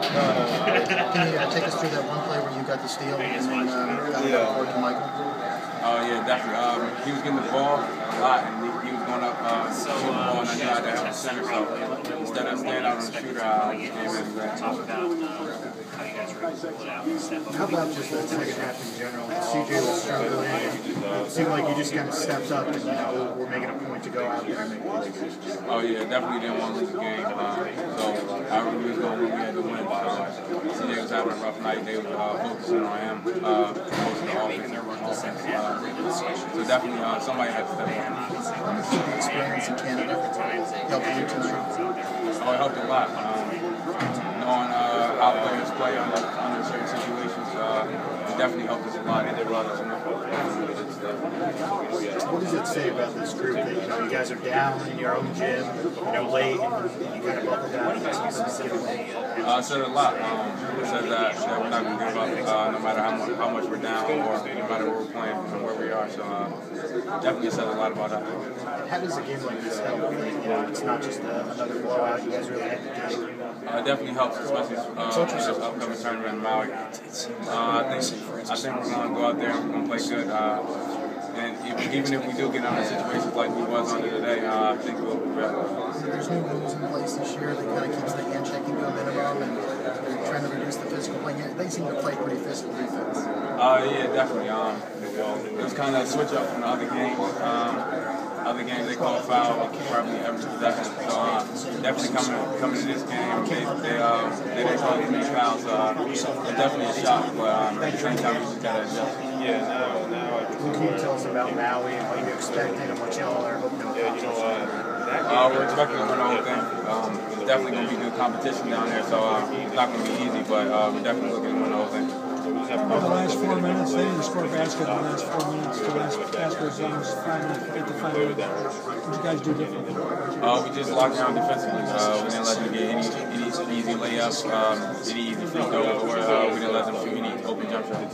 Can you take us through that one play where you got the steal and then got it forward to Michael? Oh yeah, definitely. He was getting the ball a lot, and he was going up shooting the ball, and I knew I had to help the center. So instead of staying out on the shooter, I just gave it a How about just the second half in general? CJ was struggling. It seemed like you just kind of stepped up and we're making a point to go out there and make plays. Oh yeah, definitely didn't want to lose the game. So I really was going win. We had to win. CJ was having a rough night. They were focusing on him, most of the offense. So definitely somebody had to step up. How much did the experience in Canada help you tonight? Oh, it helped a lot. Knowing how players play under certain situations, it definitely helped us a lot. It did a lot of What does it say about this group that you guys are down in your own gym, late, and you kind of buckled down against specifically? It said a lot. It says that we're not going to give up no matter how much we're down or no matter where we're playing or where we are. So definitely says a lot about that. How does a game like this help? It's not just another blowout. You guys really had to do. It definitely helps, especially this upcoming tournament in Maui. I think we're going to go out there and we're going to play good. And even if we do get under situations like we was under today, I think we'll be better. There's new rules in place this year that kind of keeps the hand checking to a minimum, and they're trying to reduce the physical play. They seem to play pretty physical defense. Yeah, definitely. It was kind of a switch up from the other games. Other games they call foul probably every possession. So definitely coming to this game, they didn't call too many fouls. It's definitely a shock, but at the same time we just gotta adjust. What can you tell us about Maui and what you're expecting and what y'all are hoping to accomplish? We're expecting to win the whole thing. It's definitely going to be good competition down there, so it's not going to be easy, but we're definitely looking to win the whole thing. In the last 4 minutes, they didn't score a basket in the last 4 minutes. The last basket was almost 5 minutes, 8 to 5 minutes. What did you guys do differently? We just locked down defensively. We didn't let them get any easy layups, any easy free throws, or we didn't let them shoot any open jump shots.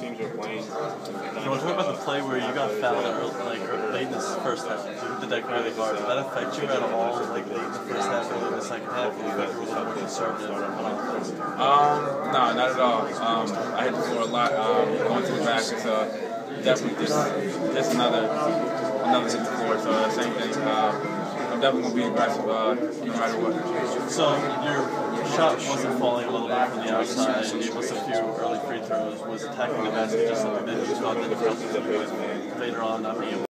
So we're talking about the play where you got fouled late in this first half. You hit the deck really hard. Did that affect you at all, late in the first half and in the second half? Or you guys were a little more conservative on offense? No, not at all. I hit the floor a lot going to the basket, so definitely just another hit the floor. So same thing. I'm definitely going to be aggressive no matter what. So your shot wasn't falling a little bit from the outside, and you missed a few early free throws. Was attacking the basket just something that you thought that you later on not being able